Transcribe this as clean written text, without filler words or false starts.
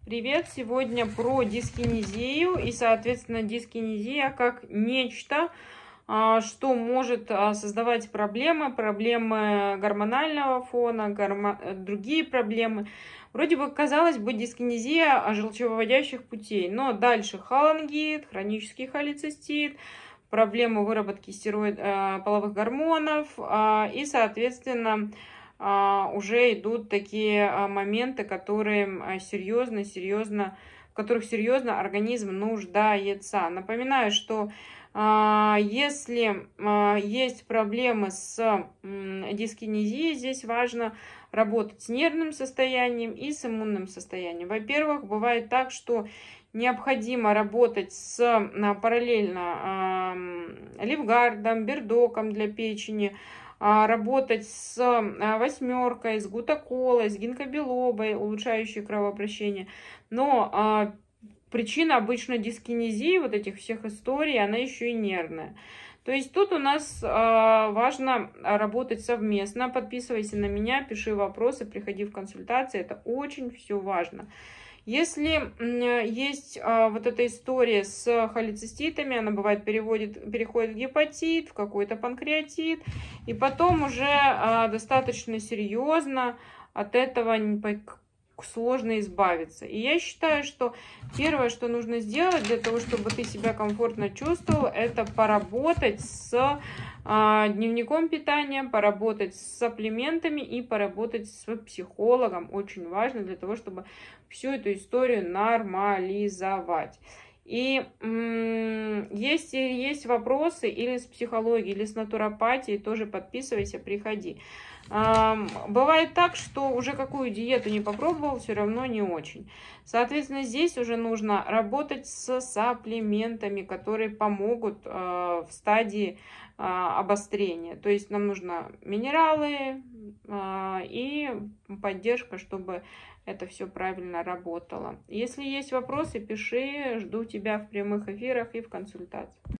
Привет! Сегодня про дискинезию и, соответственно, дискинезия как нечто, что может создавать проблемы гормонального фона, другие проблемы. Вроде бы, казалось бы, дискинезия желчевыводящих путей, но дальше холангит, хронический холецистит, проблемы выработки половых гормонов и, соответственно, уже идут такие моменты, которые в которых серьезно организм нуждается. Напоминаю, что если есть проблемы с дискинезией, здесь важно работать с нервным состоянием и с иммунным состоянием. Во-первых, бывает так, что необходимо работать параллельно ливгардом, бердоком для печени, работать с восьмеркой, с гутаколой, с гинкобилобой, улучшающей кровообращение. Но причина обычно дискинезии, вот этих всех историй, она еще и нервная. То есть тут у нас важно работать совместно. Подписывайся на меня, пиши вопросы, приходи в консультации. Это очень все важно. Если есть вот эта история с холециститами, она бывает переходит в гепатит, в какой-то панкреатит, и потом уже достаточно серьезно от этого сложно избавиться. И я считаю, что первое, что нужно сделать для того, чтобы ты себя комфортно чувствовал, это поработать с дневником питания, поработать с сапплементами и поработать с психологом. Очень важно для того, чтобы всю эту историю нормализовать. И если есть вопросы или с психологией, или с натуропатией, тоже подписывайся, приходи. Бывает так, что уже какую диету не попробовал, все равно не очень. Соответственно, здесь уже нужно работать с сапплементами, которые помогут в стадии обострения. То есть нам нужно минералы и поддержка, чтобы это все правильно работало. Если есть вопросы, пиши, жду тебя в прямых эфирах и в консультации.